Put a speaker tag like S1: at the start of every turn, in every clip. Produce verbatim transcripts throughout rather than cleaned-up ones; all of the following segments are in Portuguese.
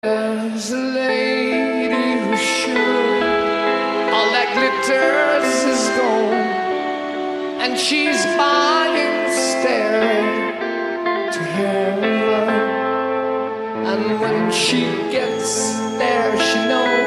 S1: There's a lady who's sure all that glitters is gold, and she's buying staring to heaven. And when she gets there, she knows.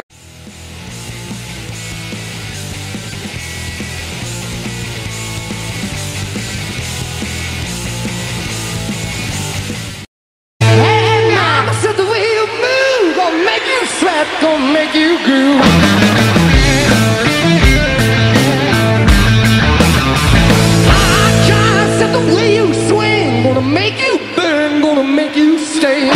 S1: Gonna make you groove. I just said the way you swing, gonna make you burn, gonna make you stay.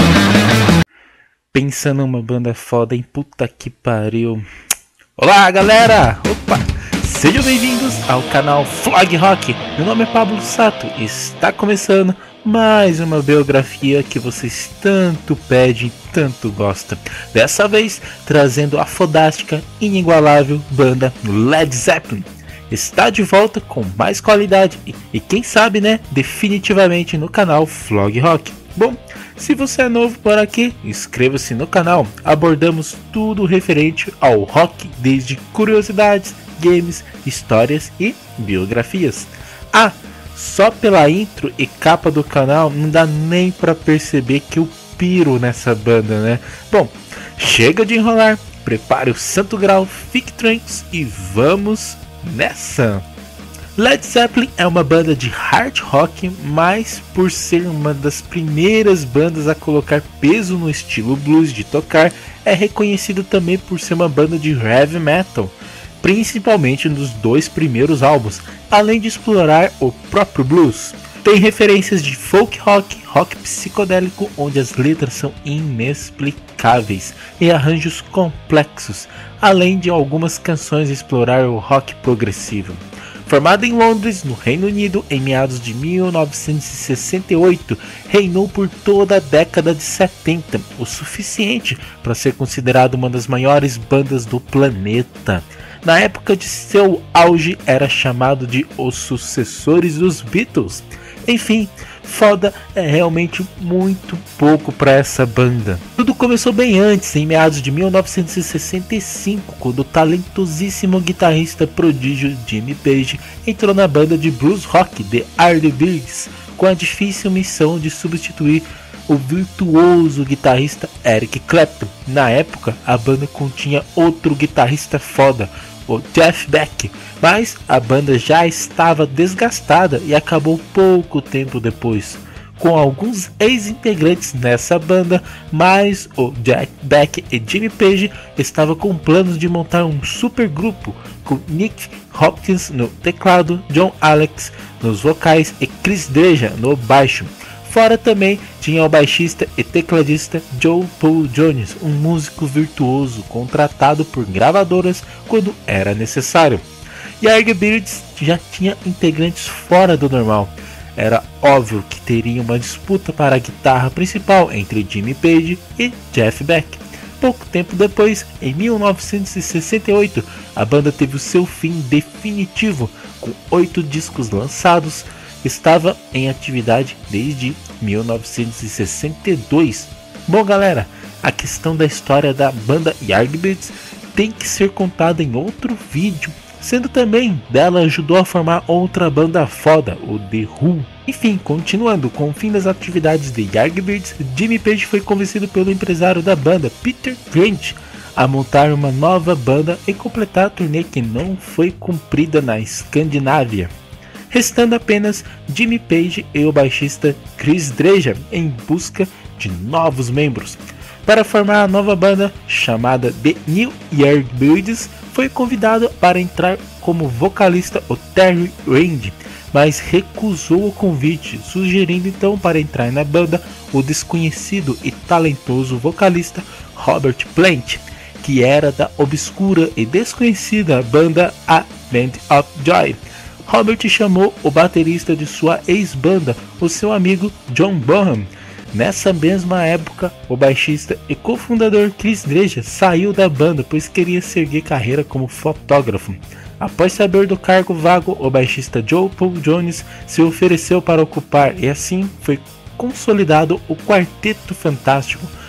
S2: Pensa numa banda foda, hein? Puta que pariu. Olá, galera! Opa! Sejam bem-vindos ao canal Flog Rock. Meu nome é Pablo Sato e está começando mais uma biografia que vocês tanto pedem, tanto gostam. Dessa vez trazendo a fodástica, inigualável banda Led Zeppelin. Está de volta com mais qualidade e, e quem sabe, né, definitivamente no canal Flog Rock. Bom, se você é novo por aqui, inscreva-se no canal. Abordamos tudo referente ao rock, desde curiosidades, games, histórias e biografias. Ah, só pela intro e capa do canal não dá nem pra perceber que eu piro nessa banda, né? Bom, chega de enrolar, prepare o santo grau, fique tranquilos e vamos nessa! Led Zeppelin é uma banda de hard rock, mas por ser uma das primeiras bandas a colocar peso no estilo blues de tocar, é reconhecido também por ser uma banda de heavy metal, principalmente nos dois primeiros álbuns, além de explorar o próprio blues. Tem referências de folk rock, rock psicodélico, onde as letras são inexplicáveis e arranjos complexos, além de algumas canções explorar o rock progressivo. Formado em Londres, no Reino Unido, em meados de mil novecentos e sessenta e oito, reinou por toda a década de setenta, o suficiente para ser considerado uma das maiores bandas do planeta. Na época de seu auge, era chamado de os sucessores dos Beatles. Enfim, foda é realmente muito pouco para essa banda. Tudo começou bem antes, em meados de mil novecentos e sessenta e cinco, quando o talentosíssimo guitarrista prodígio Jimmy Page entrou na banda de blues rock The Yardbirds, com a difícil missão de substituir o virtuoso guitarrista Eric Clapton. Na época, a banda continha outro guitarrista foda, o Jeff Beck, mas a banda já estava desgastada e acabou pouco tempo depois, com alguns ex-integrantes nessa banda, mas o Jack Beck e Jimmy Page estavam com planos de montar um super grupo com Nick Hopkins no teclado, John Alex nos vocais e Chris Dreja no baixo. Fora também tinha o baixista e tecladista Joe Paul Jones, um músico virtuoso contratado por gravadoras quando era necessário. E a Yardbirds já tinha integrantes fora do normal. Era óbvio que teria uma disputa para a guitarra principal entre Jimmy Page e Jeff Beck. Pouco tempo depois, em mil novecentos e sessenta e oito, a banda teve o seu fim definitivo, com oito discos lançados. Estava em atividade desde mil novecentos e sessenta e dois. Bom, galera, a questão da história da banda Yardbirds tem que ser contada em outro vídeo, sendo também dela ajudou a formar outra banda foda, o The Who. Enfim, continuando com o fim das atividades de Yardbirds, Jimmy Page foi convencido pelo empresário da banda, Peter Grant, a montar uma nova banda e completar a turnê que não foi cumprida na Escandinávia, restando apenas Jimmy Page e o baixista Chris Dreja em busca de novos membros. Para formar a nova banda, chamada The New Yardbirds, foi convidado para entrar como vocalista o Terry Ring, mas recusou o convite, sugerindo então para entrar na banda o desconhecido e talentoso vocalista Robert Plant, que era da obscura e desconhecida banda A Band of Joy. Robert chamou o baterista de sua ex-banda, o seu amigo John Bonham. Nessa mesma época, o baixista e cofundador Chris Dreja saiu da banda, pois queria seguir carreira como fotógrafo. Após saber do cargo vago, o baixista Joe Paul Jones se ofereceu para ocupar, e assim foi consolidado o Quarteto Fantástico,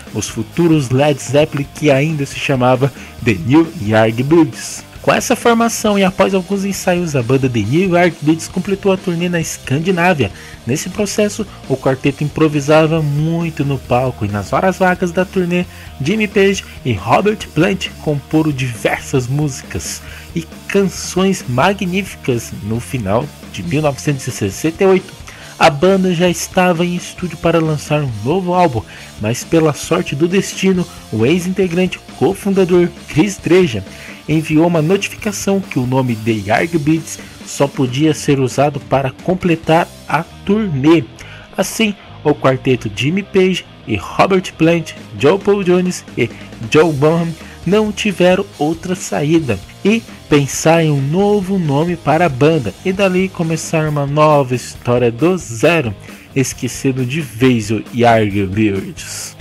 S2: os futuros Led Zeppelin, que ainda se chamava The New Yardbirds. Com essa formação e após alguns ensaios, a banda The New Yardbirds completou a turnê na Escandinávia. Nesse processo, o quarteto improvisava muito no palco e nas horas vagas da turnê, Jimmy Page e Robert Plant comporam diversas músicas e canções magníficas. No final de mil novecentos e sessenta e oito, a banda já estava em estúdio para lançar um novo álbum, mas pela sorte do destino, o ex-integrante cofundador Chris Dreja enviou uma notificação que o nome The Yardbirds só podia ser usado para completar a turnê. Assim, o quarteto Jimmy Page e Robert Plant, John Paul Jones e John Bonham não tiveram outra saída e pensar em um novo nome para a banda, e dali começar uma nova história do zero, esquecendo de vez o Yardbirds.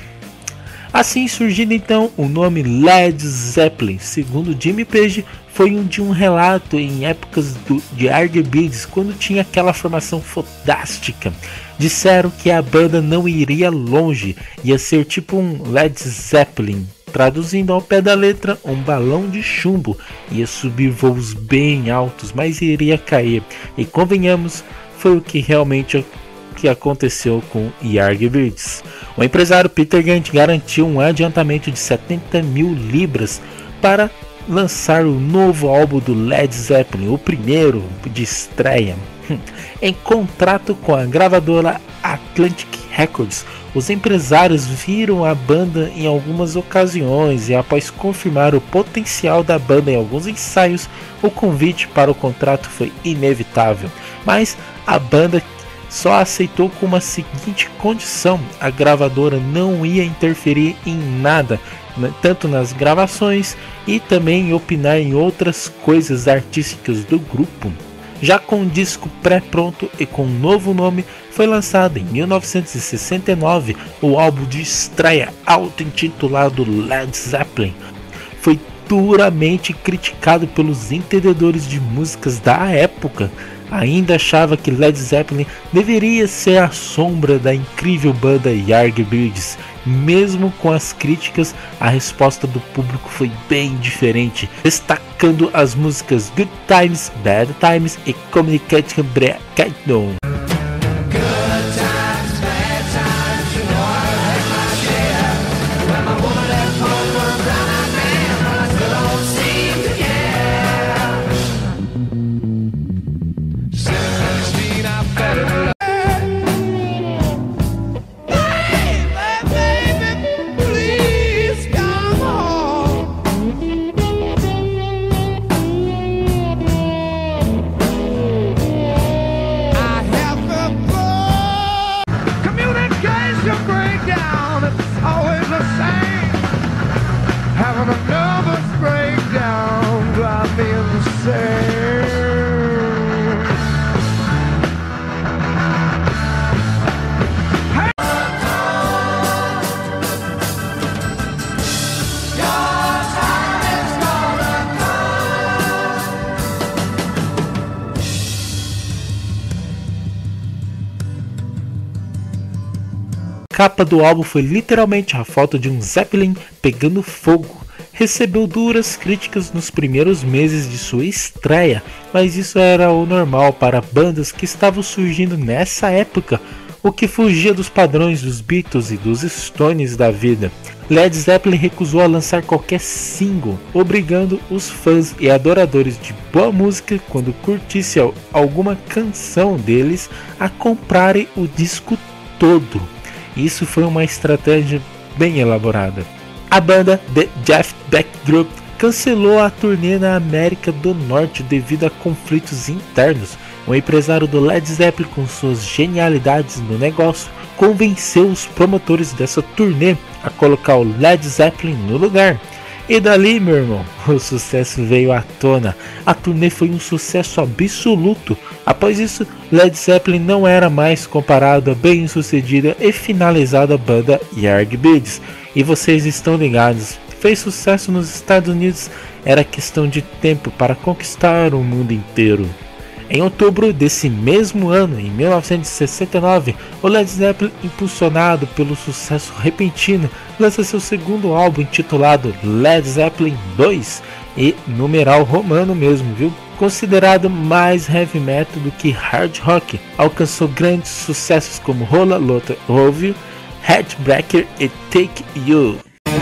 S2: Assim surgindo então o nome Led Zeppelin. Segundo Jimmy Page, foi um de um relato em épocas do Yardbirds, quando tinha aquela formação fantástica. Disseram que a banda não iria longe, ia ser tipo um Led Zeppelin, traduzindo ao pé da letra, um balão de chumbo. Ia subir voos bem altos, mas iria cair. E convenhamos, foi o que realmente que aconteceu com Yardbirds. O empresário Peter Grant garantiu um adiantamento de setenta mil libras para lançar o novo álbum do Led Zeppelin, o primeiro de estreia. Em contrato com a gravadora Atlantic Records, os empresários viram a banda em algumas ocasiões e, após confirmar o potencial da banda em alguns ensaios, o convite para o contrato foi inevitável. Mas a banda só aceitou com uma seguinte condição: a gravadora não ia interferir em nada, tanto nas gravações e também opinar em outras coisas artísticas do grupo. Já com o disco pré-pronto e com um novo nome, foi lançado em mil novecentos e sessenta e nove o álbum de estreia auto-intitulado Led Zeppelin. Foi duramente criticado pelos entendedores de músicas da época. Ainda achava que Led Zeppelin deveria ser a sombra da incrível banda Yardbirds. Mesmo com as críticas, a resposta do público foi bem diferente, destacando as músicas Good Times, Bad Times e Communication Breakdown. A capa do álbum foi literalmente a foto de um Zeppelin pegando fogo. Recebeu duras críticas nos primeiros meses de sua estreia, mas isso era o normal para bandas que estavam surgindo nessa época, o que fugia dos padrões dos Beatles e dos Stones da vida. Led Zeppelin recusou a lançar qualquer single, obrigando os fãs e adoradores de boa música, quando curtisse alguma canção deles, a comprarem o disco todo. Isso foi uma estratégia bem elaborada. A banda The Jeff Beck Group cancelou a turnê na América do Norte devido a conflitos internos. O empresário do Led Zeppelin, com suas genialidades no negócio, convenceu os promotores dessa turnê a colocar o Led Zeppelin no lugar. E dali, meu irmão, o sucesso veio à tona. A turnê foi um sucesso absoluto. Após isso, Led Zeppelin não era mais comparado à bem-sucedida e finalizada banda Yardbirds. E vocês estão ligados, fez sucesso nos Estados Unidos, era questão de tempo para conquistar o mundo inteiro. Em outubro desse mesmo ano, em mil novecentos e sessenta e nove, o Led Zeppelin, impulsionado pelo sucesso repentino, lança seu segundo álbum intitulado Led Zeppelin dois, e numeral romano mesmo, viu? Considerado mais heavy metal do que hard rock, alcançou grandes sucessos como Rolla Lotta Rovio, Heartbreaker e Take You.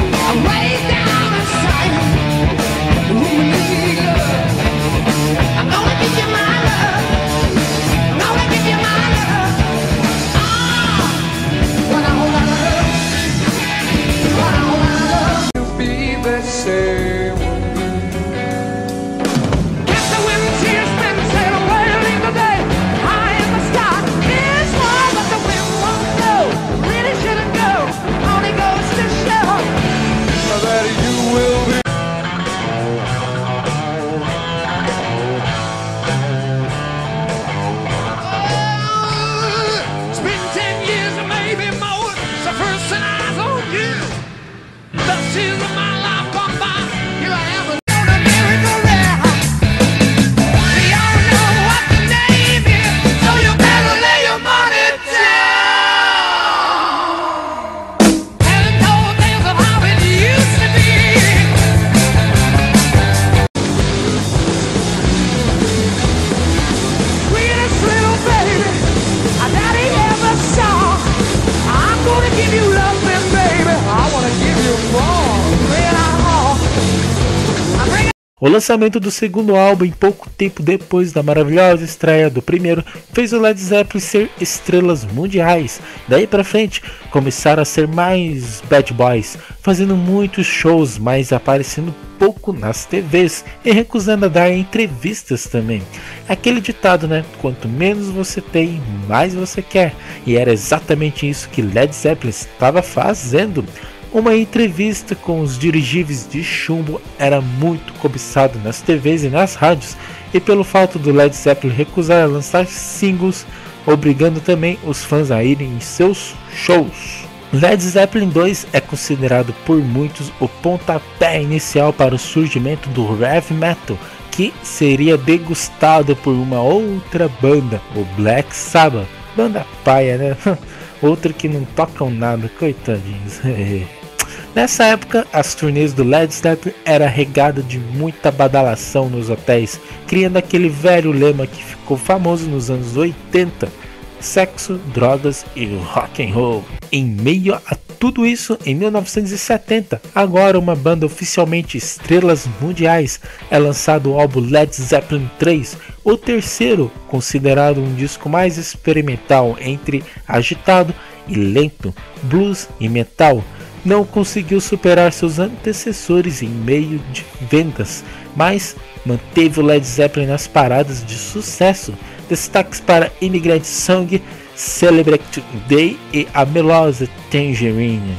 S2: O lançamento do segundo álbum, em pouco tempo depois da maravilhosa estreia do primeiro, fez o Led Zeppelin ser estrelas mundiais. Daí pra frente, começaram a ser mais bad boys, fazendo muitos shows, mas aparecendo pouco nas T Vs e recusando a dar entrevistas também. Aquele ditado, né? Quanto menos você tem, mais você quer. E era exatamente isso que Led Zeppelin estava fazendo. Uma entrevista com os dirigíveis de chumbo era muito cobiçado nas T Vs e nas rádios, e pelo fato do Led Zeppelin recusar a lançar singles, obrigando também os fãs a irem em seus shows. Led Zeppelin dois é considerado por muitos o pontapé inicial para o surgimento do heavy metal, que seria degustado por uma outra banda, o Black Sabbath. Banda paia, né? Outra que não tocam nada, coitadinhos. Nessa época, as turnês do Led Zeppelin era regada de muita badalação nos hotéis, criando aquele velho lema que ficou famoso nos anos oitenta: sexo, drogas e rock and roll. Em meio a tudo isso, em mil novecentos e setenta, agora uma banda oficialmente estrelas mundiais, é lançado o álbum Led Zeppelin três, o terceiro, considerado um disco mais experimental entre agitado e lento, blues e metal. Não conseguiu superar seus antecessores em meio de vendas, mas manteve o Led Zeppelin nas paradas de sucesso. Destaques para Immigrant Song, Celebrate Day e a melosa Tangerine.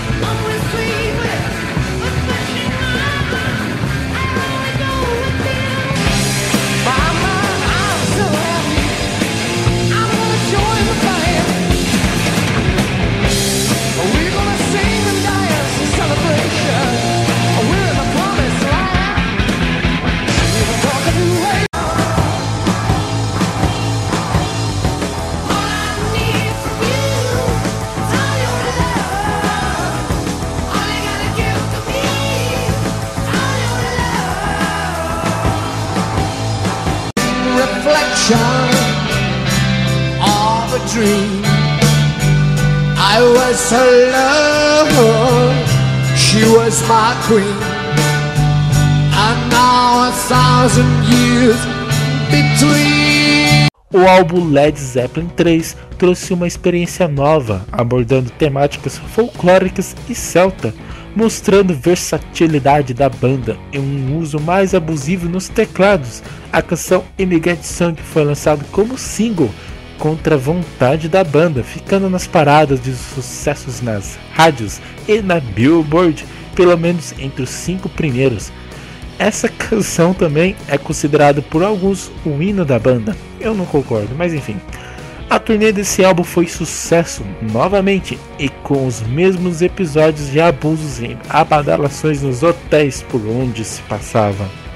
S1: Of a dream, I was her love, she was my queen, and now a thousand years between.
S2: O álbum Led Zeppelin três trouxe uma experiência nova, abordando temáticas folclóricas e celta, mostrando versatilidade da banda e um uso mais abusivo nos teclados. A canção Immigrant Song foi lançada como single, contra a vontade da banda, ficando nas paradas de sucessos nas rádios e na Billboard, pelo menos entre os cinco primeiros. Essa canção também é considerada por alguns o hino da banda. Eu não concordo, mas enfim. A turnê desse álbum foi sucesso novamente, e com os mesmos episódios de abusos e abadalações nos hotéis por onde se passava.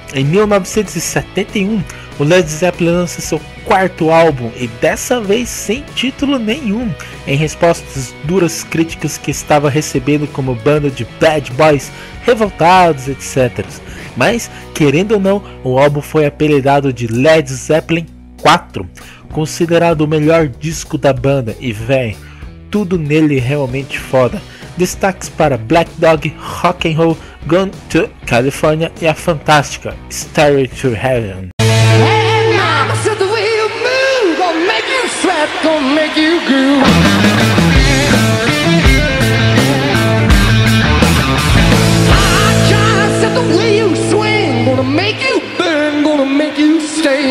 S2: Em mil novecentos e setenta e um, o Led Zeppelin lança seu quarto álbum e dessa vez sem título nenhum, em resposta às duras críticas que estava recebendo como banda de bad boys, revoltados, etcétera. Mas, querendo ou não, o álbum foi apelidado de Led Zeppelin quatro, considerado o melhor disco da banda e véi, tudo nele realmente foda. Destaques para Black Dog, Rock and Roll, Gone to California e a fantástica Stairway to Heaven.
S1: Hey, mama said the way you move gonna make you sweat, gonna make you groove. I just said the way you swing gonna make you burn, gonna make you stay.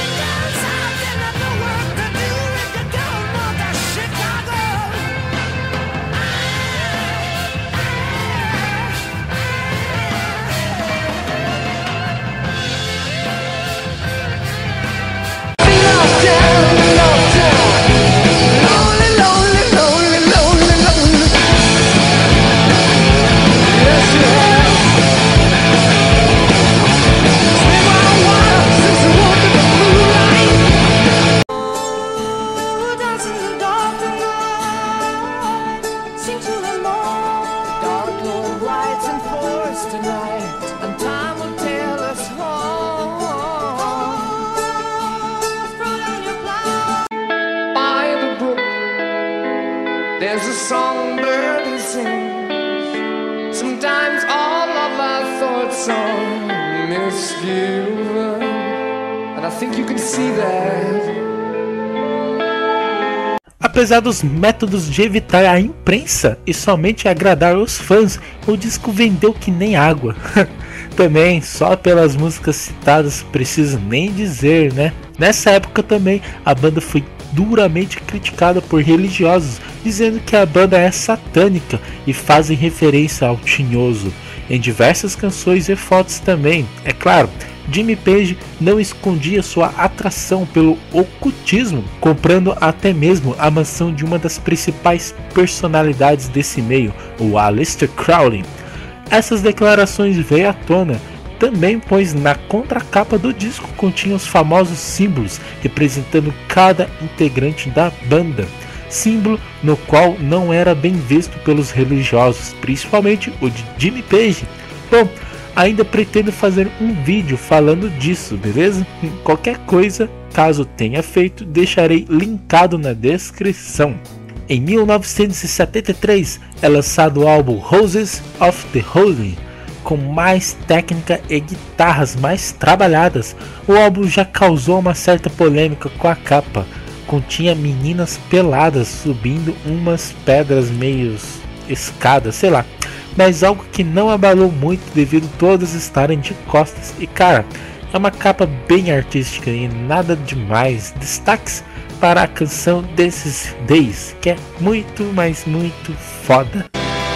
S1: There's a songbird who sings. Sometimes all of our thoughts are misgiven, and I think you can see that.
S2: Apesar dos métodos de evitar a imprensa e somente agradar os fãs, o disco vendeu que nem água. Também, só pelas músicas citadas, preciso nem dizer, né? Nessa época também, a banda foi duramente criticada por religiosos, dizendo que a banda é satânica e fazem referência ao tinhoso. Em diversas canções e fotos também, é claro, Jimmy Page não escondia sua atração pelo ocultismo, comprando até mesmo a mansão de uma das principais personalidades desse meio, o Aleister Crowley. Essas declarações veio à tona também, pois na contracapa do disco continha os famosos símbolos representando cada integrante da banda, símbolo no qual não era bem visto pelos religiosos, principalmente o de Jimmy Page. Bom, ainda pretendo fazer um vídeo falando disso, beleza? Qualquer coisa, caso tenha feito, deixarei linkado na descrição. Em mil novecentos e setenta e três é lançado o álbum Roses of the Holy, com mais técnica e guitarras mais trabalhadas. O álbum já causou uma certa polêmica com a capa, continha meninas peladas subindo umas pedras meio escadas, sei lá, mas algo que não abalou muito devido todas estarem de costas. E cara, é uma capa bem artística e nada demais. Destaques para a canção Desses Days, que é muito, mas muito foda.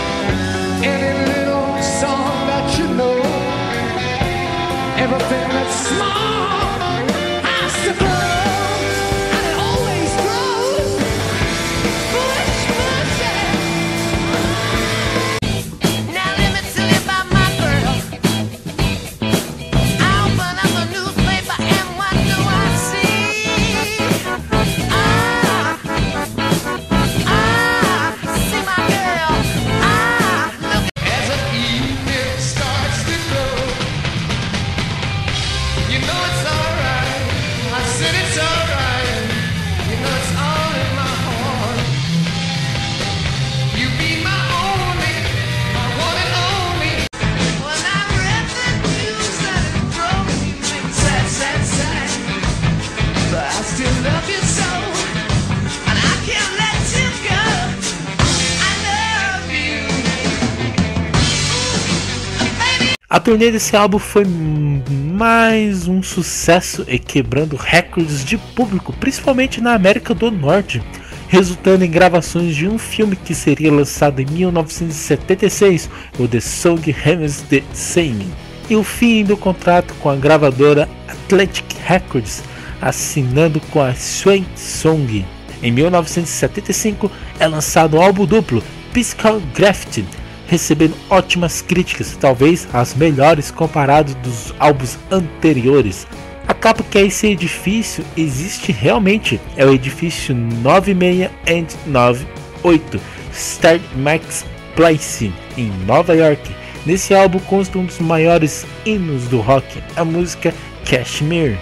S2: A turnê desse álbum foi mais um sucesso e quebrando recordes de público, principalmente na América do Norte, resultando em gravações de um filme que seria lançado em mil novecentos e setenta e seis, o The Song Remains the Same, e o fim do contrato com a gravadora Atlantic Records, assinando com a Swan Song. Em mil novecentos e setenta e cinco é lançado o álbum duplo Physical Graffiti, recebendo ótimas críticas, talvez as melhores comparado dos álbuns anteriores. A capa que é esse edifício existe realmente, é o edifício noventa e seis e noventa e oito Star Max Place em Nova York. Nesse álbum consta um dos maiores hinos do rock, a música Kashmir.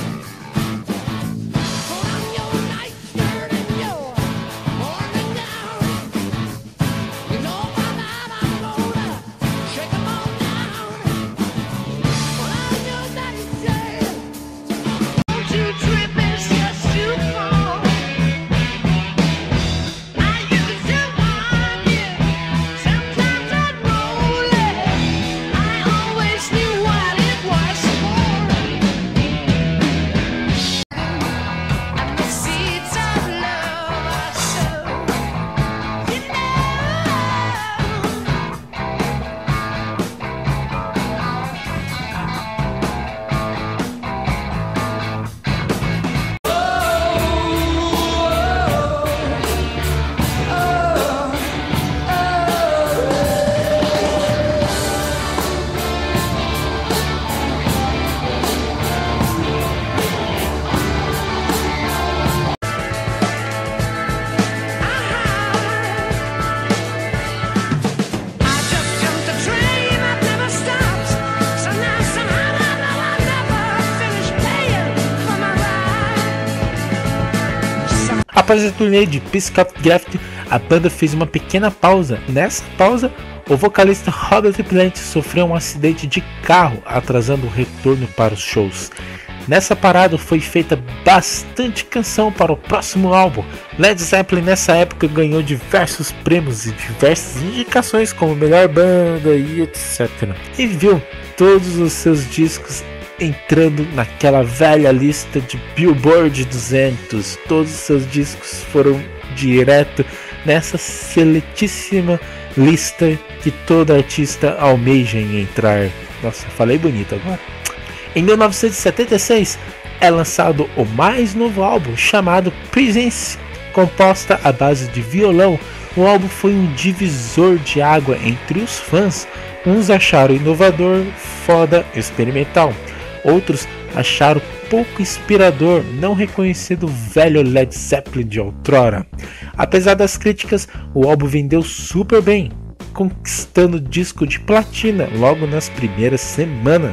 S2: Após a turnê de Psychopgraft, a banda fez uma pequena pausa. Nessa pausa, o vocalista Robert Plant sofreu um acidente de carro, atrasando o retorno para os shows. Nessa parada foi feita bastante canção para o próximo álbum. Led Zeppelin nessa época ganhou diversos prêmios e diversas indicações como melhor banda e etcétera. E viu todos os seus discos entrando naquela velha lista de Billboard duzentos. Todos os seus discos foram direto nessa seletíssima lista que todo artista almeja em entrar. Nossa, falei bonito agora. Em mil novecentos e setenta e seis é lançado o mais novo álbum chamado Presence, composta à base de violão. O álbum foi um divisor de água entre os fãs. Uns acharam inovador, foda, experimental. Outros acharam pouco inspirador, não reconhecendo o velho Led Zeppelin de outrora. Apesar das críticas, o álbum vendeu super bem, conquistando disco de platina logo nas primeiras semanas.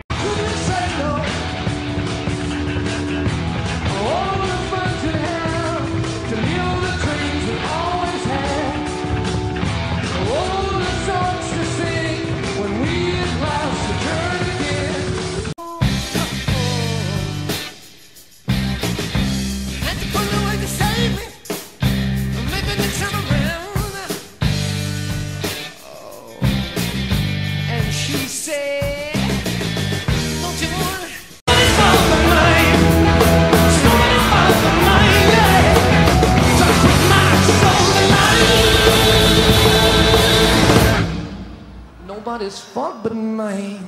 S1: Nobody's fault but mine.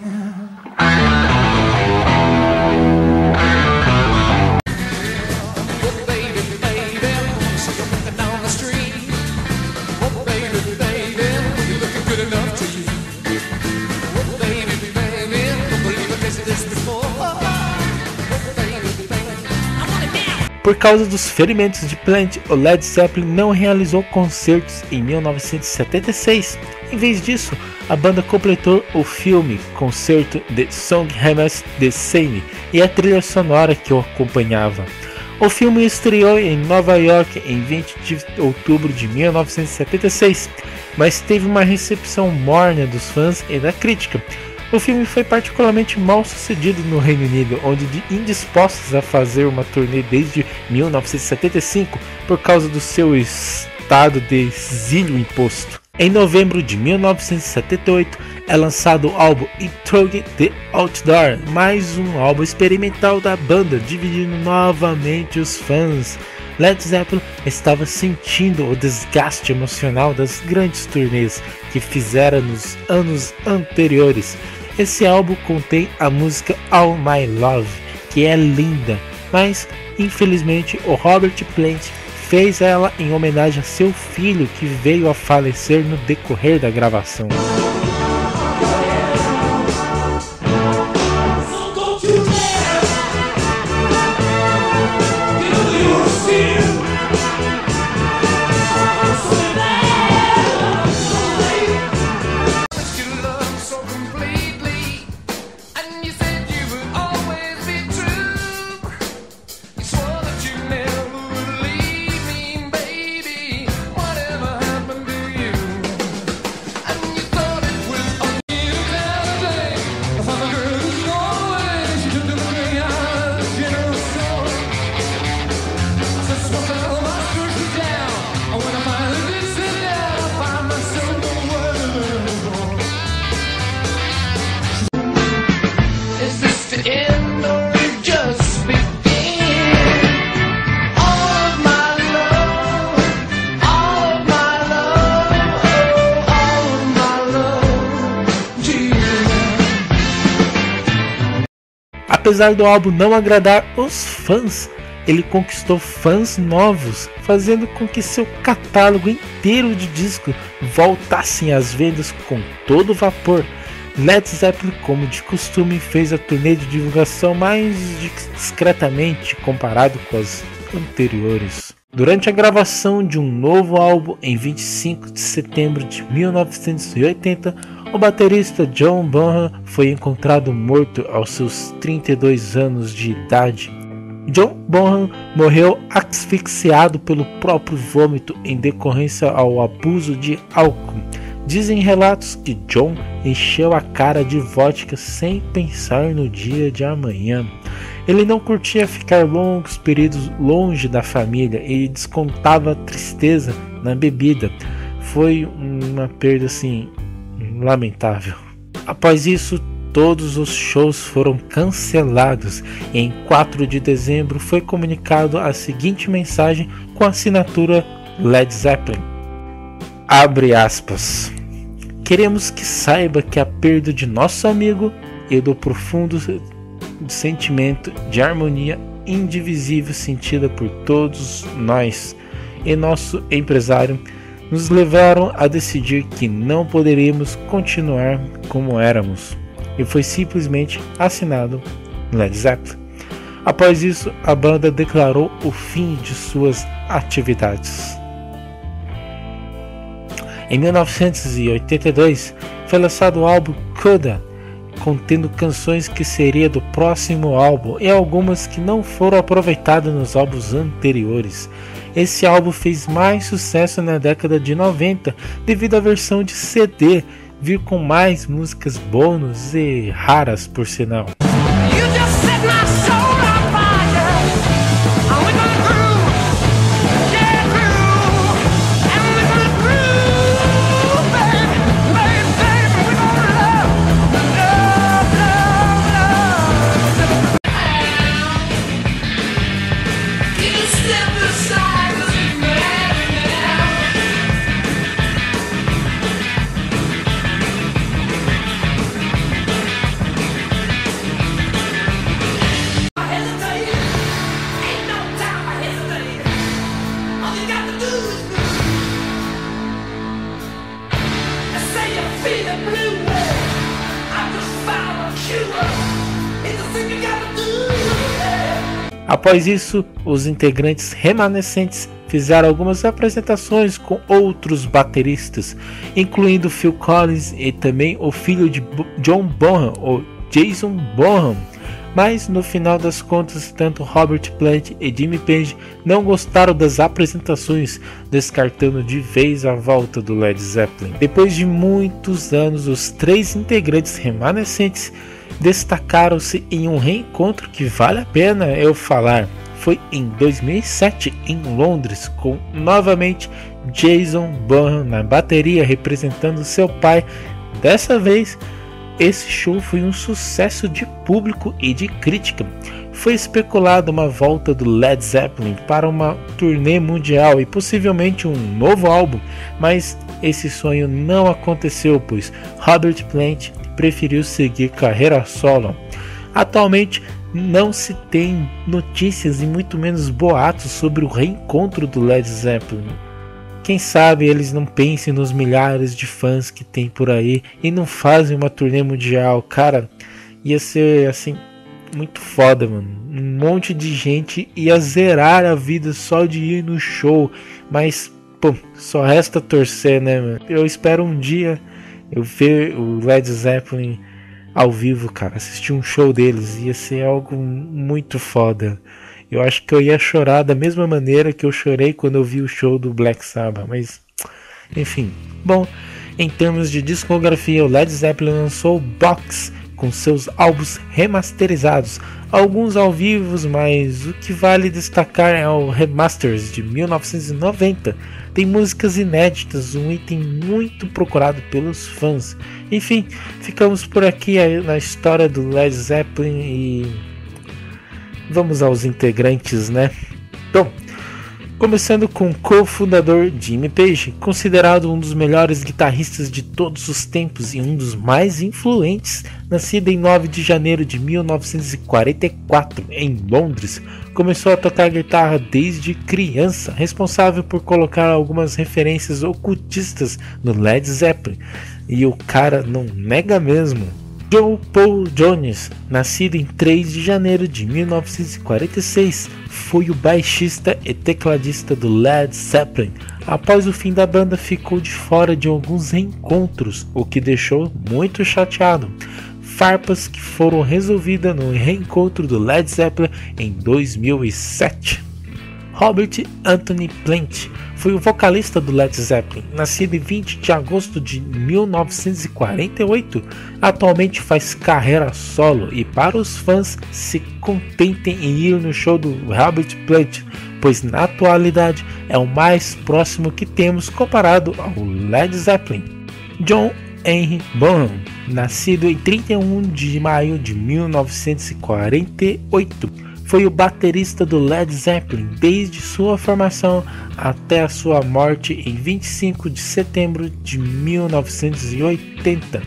S1: Oh baby, baby, so you're walking down the street. Oh baby, baby, you're looking good enough to you. Oh baby, baby, don't believe I've tasted this before. Oh baby, baby, I want it now.
S2: Por causa dos ferimentos de Plant, o Led Zeppelin não realizou concertos em mil novecentos e setenta e seis. Em vez disso, a banda completou o filme concerto The Song Remains the Same e a trilha sonora que o acompanhava. O filme estreou em Nova York em vinte de outubro de mil novecentos e setenta e seis, mas teve uma recepção morna dos fãs e da crítica. O filme foi particularmente mal sucedido no Reino Unido, onde indispostos a fazer uma turnê desde mil novecentos e setenta e cinco por causa do seu estado de exílio imposto. Em novembro de mil novecentos e setenta e oito é lançado o álbum Into the Outdoor, mais um álbum experimental da banda, dividindo novamente os fãs. Led Zeppelin estava sentindo o desgaste emocional das grandes turnês que fizeram nos anos anteriores. Esse álbum contém a música All My Love, que é linda, mas infelizmente o Robert Plant fez ela em homenagem a seu filho que veio a falecer no decorrer da gravação. Apesar do álbum não agradar os fãs, ele conquistou fãs novos, fazendo com que seu catálogo inteiro de discos voltassem às vendas com todo vapor. Led Zeppelin, como de costume, fez a turnê de divulgação mais discretamente comparado com as anteriores. Durante a gravação de um novo álbum em vinte e cinco de setembro de mil novecentos e oitenta, o baterista John Bonham foi encontrado morto aos seus trinta e dois anos de idade. John Bonham morreu asfixiado pelo próprio vômito em decorrência ao abuso de álcool. Dizem relatos que John encheu a cara de vodka sem pensar no dia de amanhã. Ele não curtia ficar longos períodos longe da família e descontava tristeza na bebida. Foi uma perda assim lamentável. Após isso, todos os shows foram cancelados e em quatro de dezembro foi comunicado a seguinte mensagem com a assinatura Led Zeppelin. Abre aspas. Queremos que saiba que a perda de nosso amigo e do profundo sentimento de harmonia indivisível sentida por todos nós e nosso empresário nos levaram a decidir que não poderíamos continuar como éramos, e foi simplesmente assinado Led Zeppelin. Após isso, a banda declarou o fim de suas atividades. Em mil novecentos e oitenta e dois, foi lançado o álbum Coda, contendo canções que seria do próximo álbum e algumas que não foram aproveitadas nos álbuns anteriores. Esse álbum fez mais sucesso na década de noventa devido à versão de C D vir com mais músicas bônus e raras por sinal. Após isso, os integrantes remanescentes fizeram algumas apresentações com outros bateristas, incluindo Phil Collins e também o filho de John Bonham, o Jason Bonham. Mas no final das contas, tanto Robert Plant e Jimmy Page não gostaram das apresentações, descartando de vez a volta do Led Zeppelin. Depois de muitos anos, os três integrantes remanescentes destacaram-se em um reencontro que vale a pena eu falar. Foi em dois mil e sete em Londres, com novamente Jason Bonham na bateria representando seu pai. Dessa vez, esse show foi um sucesso de público e de crítica. Foi especulado uma volta do Led Zeppelin para uma turnê mundial e possivelmente um novo álbum, mas esse sonho não aconteceu, pois Robert Plant preferiu seguir carreira solo. Atualmente não se tem notícias e muito menos boatos sobre o reencontro do Led Zeppelin. Quem sabe eles não pensem nos milhares de fãs que tem por aí e não fazem uma turnê mundial. Cara, ia ser assim muito foda, mano. Um monte de gente ia zerar a vida só de ir no show, mas pô, só resta torcer, né, mano? Eu espero um dia eu ver o Led Zeppelin ao vivo, cara, assistir um show deles, ia ser algo muito foda. Eu acho que eu ia chorar da mesma maneira que eu chorei quando eu vi o show do Black Sabbath, mas enfim. Bom, em termos de discografia, o Led Zeppelin lançou o Box com seus álbuns remasterizados, alguns ao vivo, mas o que vale destacar é o Remasters de mil novecentos e noventa. Tem músicas inéditas, um item muito procurado pelos fãs. Enfim, ficamos por aqui na história do Led Zeppelin e vamos aos integrantes, né? Bom, começando com o cofundador Jimmy Page, considerado um dos melhores guitarristas de todos os tempos e um dos mais influentes, nascido em nove de janeiro de mil novecentos e quarenta e quatro em Londres, começou a tocar guitarra desde criança, responsável por colocar algumas referências ocultistas no Led Zeppelin, e o cara não nega mesmo. John Paul Jones, nascido em três de janeiro de mil novecentos e quarenta e seis, foi o baixista e tecladista do Led Zeppelin. Após o fim da banda, ficou de fora de alguns reencontros, o que deixou muito chateado. Farpas que foram resolvidas no reencontro do Led Zeppelin em dois mil e sete. Robert Anthony Plant foi o vocalista do Led Zeppelin, nascido em vinte de agosto de mil novecentos e quarenta e oito. Atualmente faz carreira solo e para os fãs se contentem em ir no show do Robert Plant, pois na atualidade é o mais próximo que temos comparado ao Led Zeppelin. John Henry Bonham, nascido em trinta e um de maio de mil novecentos e quarenta e oito, foi o baterista do Led Zeppelin desde sua formação até a sua morte em vinte e cinco de setembro de mil novecentos e oitenta,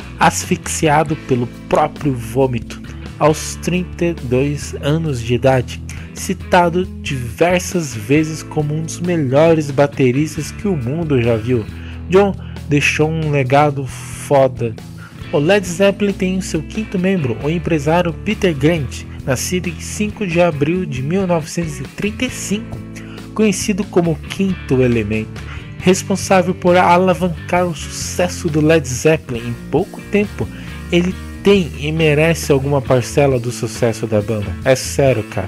S2: asfixiado pelo próprio vômito, aos trinta e dois anos de idade, citado diversas vezes como um dos melhores bateristas que o mundo já viu. John deixou um legado foda. O Led Zeppelin tem o seu quinto membro, o empresário Peter Grant, nascido em cinco de abril de mil novecentos e trinta e cinco, conhecido como Quinto Elemento, responsável por alavancar o sucesso do Led Zeppelin em pouco tempo. Ele tem e merece alguma parcela do sucesso da banda, é sério, cara.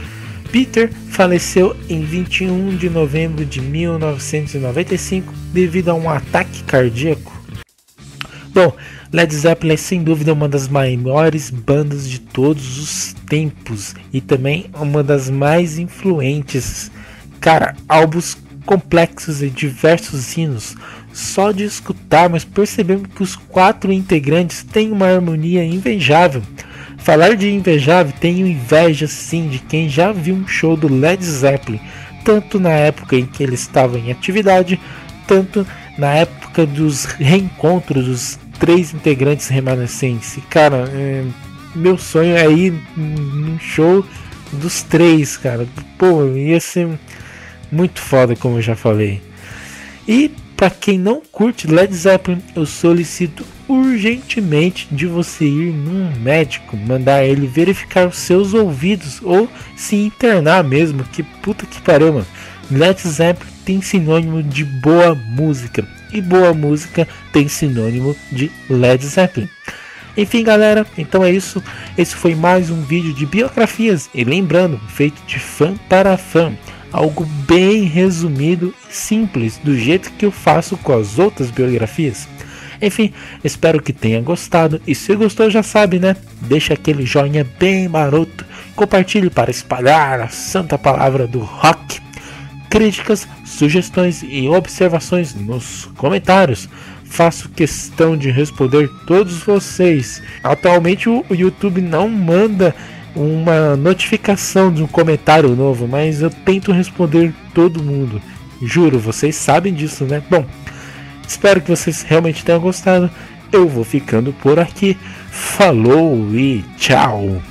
S2: Peter faleceu em vinte e um de novembro de mil novecentos e noventa e cinco devido a um ataque cardíaco. Bom, Led Zeppelin é sem dúvida uma das maiores bandas de todos os tempos e também uma das mais influentes. Cara, álbuns complexos e diversos hinos. Só de escutarmos percebemos que os quatro integrantes têm uma harmonia invejável. Falar de invejável, tenho inveja sim de quem já viu um show do Led Zeppelin, tanto na época em que ele estava em atividade, tanto na época dos reencontros dos três integrantes remanescentes. Cara, é, meu sonho é ir num show dos três, cara. Pô, ia ser muito foda, como eu já falei. E para quem não curte Led Zeppelin, eu solicito urgentemente de você ir num médico, mandar ele verificar os seus ouvidos ou se internar mesmo, que puta que pariu, mano. Led Zeppelin tem sinônimo de boa música e boa música tem sinônimo de Led Zeppelin. Enfim, galera, então é isso. Esse foi mais um vídeo de biografias e lembrando, feito de fã para fã. Algo bem resumido e simples, do jeito que eu faço com as outras biografias. Enfim, espero que tenha gostado. E se gostou, já sabe, né? Deixa aquele joinha bem maroto. Compartilhe para espalhar a santa palavra do rock. Críticas, sugestões e observações nos comentários. Faço questão de responder todos vocês. Atualmente o YouTube não manda uma notificação de um comentário novo, mas eu tento responder todo mundo. Juro, vocês sabem disso, né? Bom, espero que vocês realmente tenham gostado. Eu vou ficando por aqui. Falou e tchau!